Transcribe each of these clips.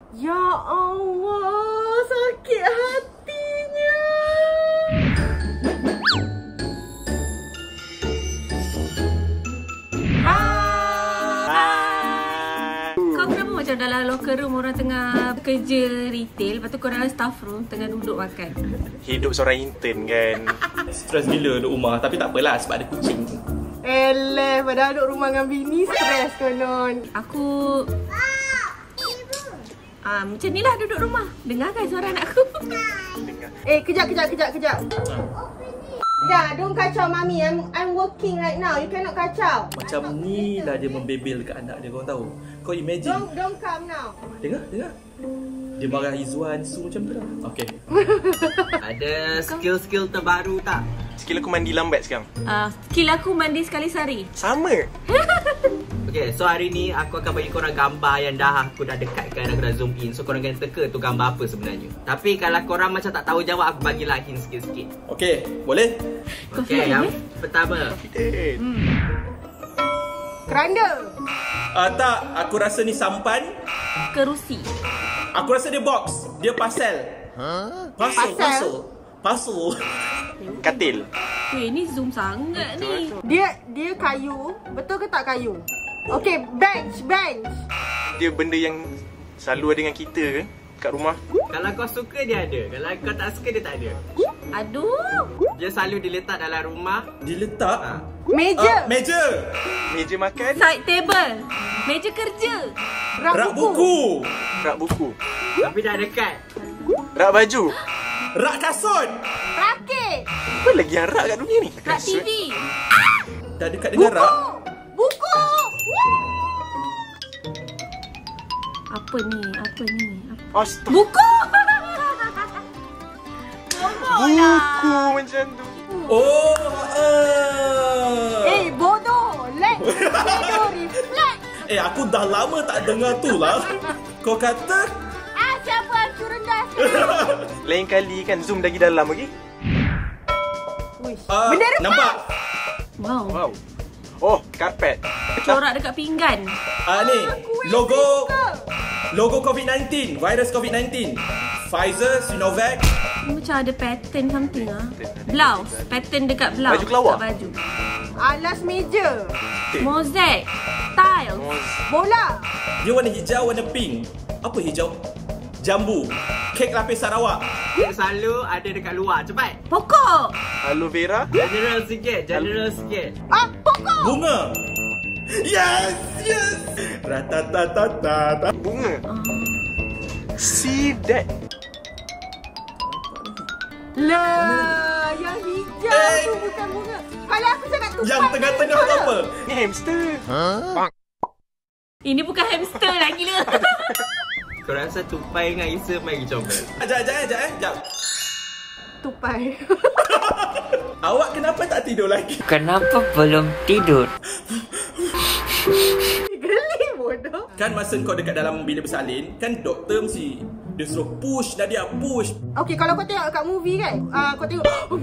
Ya Allah, sakit hatinya. Kau kenapa macam dalam locker room orang tengah bekerja retail, lepas tu kau dalam staff room tengah duduk makan? Hidup seorang intern kan. Stres gila duduk rumah, tapi tak apalah sebab ada kucing. Eleh, padahal duduk rumah dengan bini stres konon. Aku macam ni lah duduk rumah. Dengar kan suara anak aku? Dengar. Kejap. Dah, don't kacau mami. I'm working right now. You cannot kacau. Macam ni lah dia membebel dekat anak dia, kau tahu. Kau imagine. Don't come now. Dengar. Dia marah Izzuan su macam tu lah. Okay. Ada skill-skill terbaru tak? Skill aku mandi lambat sekarang. Skill aku mandi sekali sehari. Sama. Okay, so hari ni aku akan bagi korang gambar yang dah aku dah dekatkan, aku dah zoom in. So korang kena teka tu gambar apa sebenarnya. Tapi kalau korang macam tak tahu jawab, aku bagilah hint sikit-sikit. Okay, boleh? Okay, yang pertama. Keranda. Tak, aku rasa ni sampan. Kerusi. Aku rasa dia box. Dia parcel. Parcel. Katil. Ni zoom sangat ni. Dia kayu. Betul ke tak kayu? Okay, bench. Dia benda yang selalu ada dengan kita ke kat rumah. Kalau kau suka dia ada, kalau kau tak suka dia tak ada. Aduh. Dia selalu diletak dalam rumah. Diletak? Meja. Meja makan. Side table. Meja kerja. Rak buku. Rak buku. Tapi dah dekat. Rak baju. Rak kasut. Rakit. Apa lagi yang rak kat dunia ni? Rak TV. Dah dekat dengan rak. Buku. Apa ni? Astaga. Buku. Buku macam tu. Bodoh. Bodoh reflect. Aku dah lama tak dengar tu lah. Kau kata? Siapa hancur rendah sekarang? Lain kali kan zoom lagi dalam lagi. Benda repas. Nampak? Wow. Oh, karpet. Corak dekat pinggan. Ni logo COVID-19, virus COVID-19. Pfizer, Sinovac. Macam ada pattern something ah. Blouse, pattern dekat blouse. Baju kelawar. Baju. Alas meja. Mozaik. Tiles. Bola. Dia warna hijau, warna pink. Apa hijau? Jambu. Kek lapis Sarawak. Dia selalu ada dekat luar. Cepat. Pokok. Aloe vera. General sikit. Pokok. Bunga. Yes. Ratatatata. Bunga. See that. Lah, yang hijau tu bukan bunga. Kalau aku cakap tu Yang tengah-tengah tu apa? Ni hamster. Ini bukan hamster lah, gila. Kau rasa tupai dengan Isa mari comel? Sekejap. Tupai. Awak kenapa tak tidur lagi? Kenapa belum tidur? Geli bodoh. Kan masa kau dekat dalam bilik bersalin, kan doktor mesti dia suruh push, Nadia push. Okay, kalau kau tengok kat movie kan, kau tengok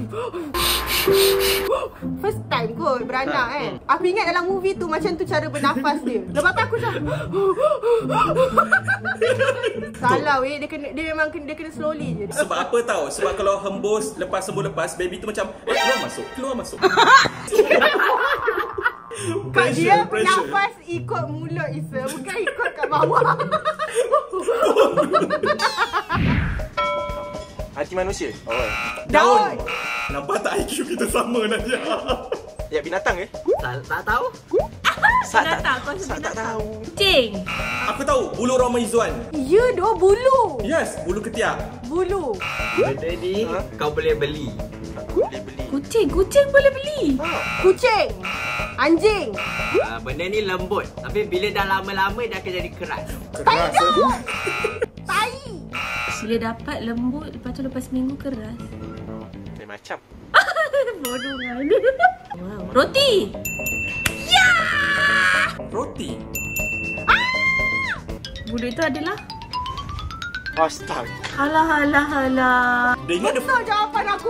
first time kot beranak kan. Aku ingat dalam movie tu macam tu cara bernafas dia. Lepas tu aku macam salah weh, dia memang kena slowly je. Sebab apa tahu? Sebab kalau hembus lepas baby tu macam keluar masuk. Kak dia bernafas ikut mulut Isa, bukan ikut kat bawah. Hati manusia. Daun. Nampak tak IQ kita sama Nadia? Ya, binatang ke? Tak tahu? Tak tahu. Kucing. Aku tahu, bulu roma Izzuan. Ya doh, bulu. Yes, bulu ketiak. Bulu. Benda ni kau boleh beli. Boleh beli. Kucing boleh beli. Kucing. Anjing. Benda ni lembut. Tapi bila dah lama-lama dia akan jadi keras. Keras. Tai. Bila dapat lembut, lepas seminggu keras. Lain macam. Bodoh kan. Wow. Roti. Roti. Bulu itu adalah Astaga. Alah. Dia ingat betul jawapan aku.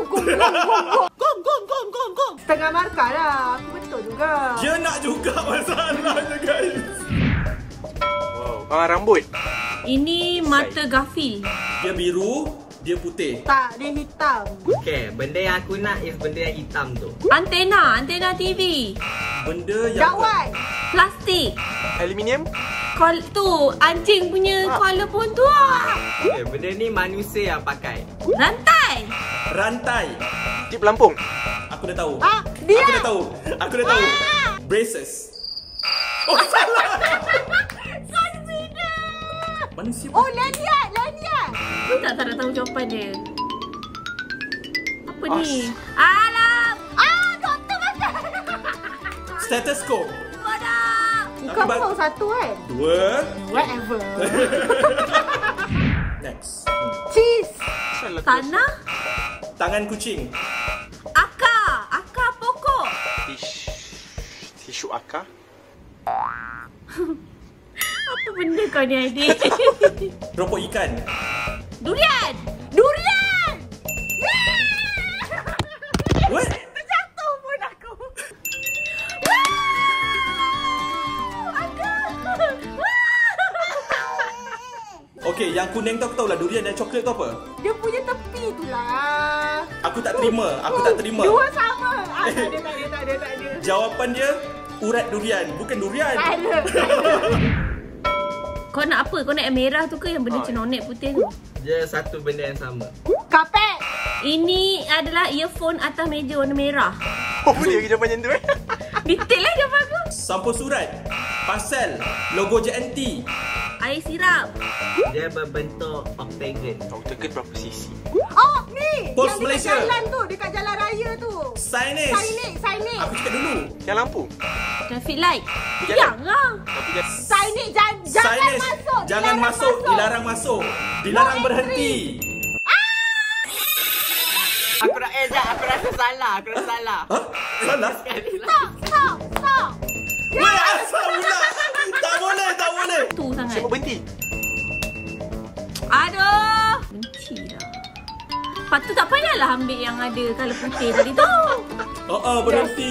Gong. Setengah markah lah. Aku betul juga. dia nak juga masalahnya guys. Wow. Rambut. Ini mata Garfield. Dia biru, dia putih. Tak, dia hitam. Okay, benda yang aku nak is benda yang hitam tu. Antena TV. Benda yang Jawai. Plastik. Aluminium. Tu anjing punya collarbone tu. Okay, benda ni manusia yang pakai. rantai. Tip pelampung. Aku dah tahu. Dia. Aku dah tahu. Braces. Oh, salah. Manusia. Oh, lanyard. Aku tak nak tahu jawapan dia. Apa ni? Alam. Doktor makan. Stethoscope. Kau baru satu kan? 2. Whatever. Next. Cheese. Tanah. Tangan kucing. Akar pokok. Tisu akar. Apa benda kau ni, adik? Ropok ikan. Durian. What? Terjatuh pun aku. Okay, yang kuning tu aku tahu lah. Durian dan coklat tu apa? Dia punya tepi tu lah. Aku tak terima. Dua sama. Tak ada. Jawapan dia urat durian, bukan durian. Tak ada. Kau nak apa? Kau nak yang merah tu ke yang benda cenonek putih tu? Dia satu benda yang sama. Kapet. Ini adalah earphone atas meja warna merah. Oh, boleh ke jawapan macam tu Detail lah jawapan aku. Sampul surat. Parcel. Logo JNT. Air sirap. Dia berbentuk octagon. Octagon berapa sisi? Oh, ni. Pos yang Malaysia. dekat jalan tu. Dekat jalan raya tu. Signage. Signage. Aku cakap dulu. Yang lampu. Traffic light. Jalan. Jangan. Tapi kan Signage. Jangan Signage. masuk. Jangan masuk. Dilarang masuk. Dilarang berhenti. Aku rasa salah. Hah? Salah? Stop. Weh, asal pula. Tak boleh. Tu sangat. siapa berhenti? Aduh. Benci dah. Lepas tu tak payahlah ambil yang ada colour putih tadi tu. Berhenti.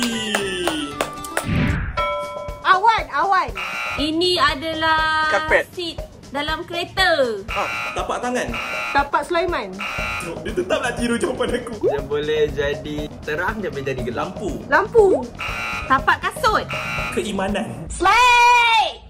Awan. Ini adalah Karpet. seat dalam kereta. Tapak tangan. Tapak Sulaiman. Dia tetap nak tiru jawapan aku. Dia boleh jadi terang, dia boleh jadi gelap. Lampu. Tapak kasut. Keimanan. Slay.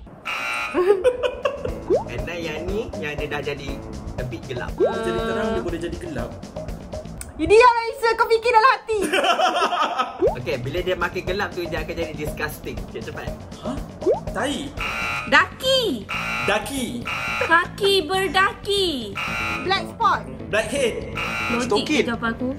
And then yang ni, yang dia dah jadi a bit gelap. Dia jadi terang, dia boleh jadi gelap. Ini yang Raisa kau fikir dalam hati. Okay, bila dia makin gelap tu, dia akan jadi disgusting. Okay, cepat. Hah? Tai. Daki. Kaki berdaki. Black spot. Blackhead. Logik Stokit. je jawapan aku.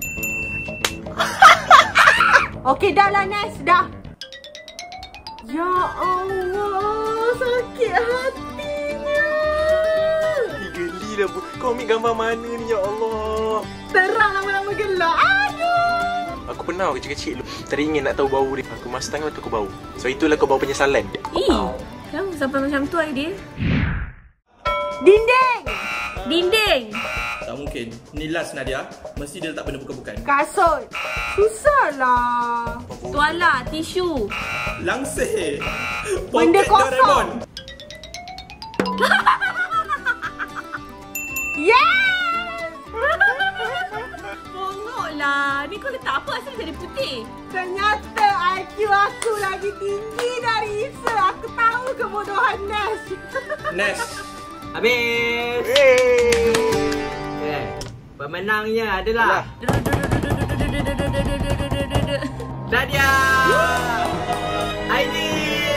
Okey, dah lah Nas. Dah. Ya Allah. Sakit hatinya. Geli dah. Kau ambil gambar mana ni, ya Allah? Terang lama-lama gelap. Aduh. Aku pernah kecil-kecil dulu teringin nak tahu bau dia. Aku masuk tangan tu aku bau. So itulah kau bau penyesalan. Kenapa sampai macam tu idea? Dinding. Tak mungkin. Ni last Nadia. Mesti dia letak benda bukan-bukan. Kasut. Susahlah. Tuala, tisu. Langsir. Benda Poket kosong. Doraemon. Yes. Bongok lah. Ni kau letak apa asal jadi putih? Ternyata IQ aku lagi tinggi dari Isa. Aku tahu kebodohan Nas. Next. Habis. Okay. Pemenangnya adalah Nadia. Aini.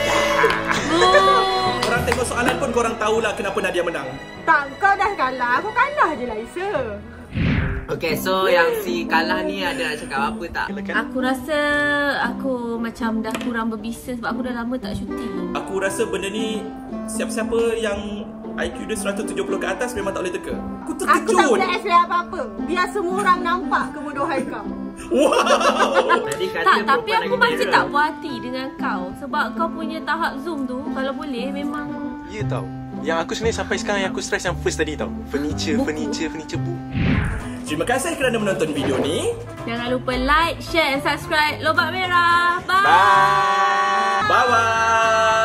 Korang tengok soalan pun korang tahulah kenapa Nadia menang. Tak, kau dah kalah. Aku kalah je lah Isa. Okay, so yang si kalah ni ada nak cakap apa tak? Aku rasa aku macam dah kurang berbisa sebab aku dah lama tak syuting. Aku rasa benda ni siapa-siapa yang IQ dia 170 ke atas memang tak boleh teka. Aku Aku tak terkejut. boleh explain apa-apa. Biar semua orang nampak kebodohan kau. Wow. Tadi kata Tak, tapi perempuan aku lagi masih merah. tak puas hati dengan kau. Sebab kau punya tahap Zoom tu kalau boleh memang Ya tau. Yang aku sebenarnya sampai sekarang yang aku stress yang first tadi tau. Furniture bu. Terima kasih kerana menonton video ni. jangan lupa like, share and subscribe Lobak Merah. Bye. Bye. Bye-bye.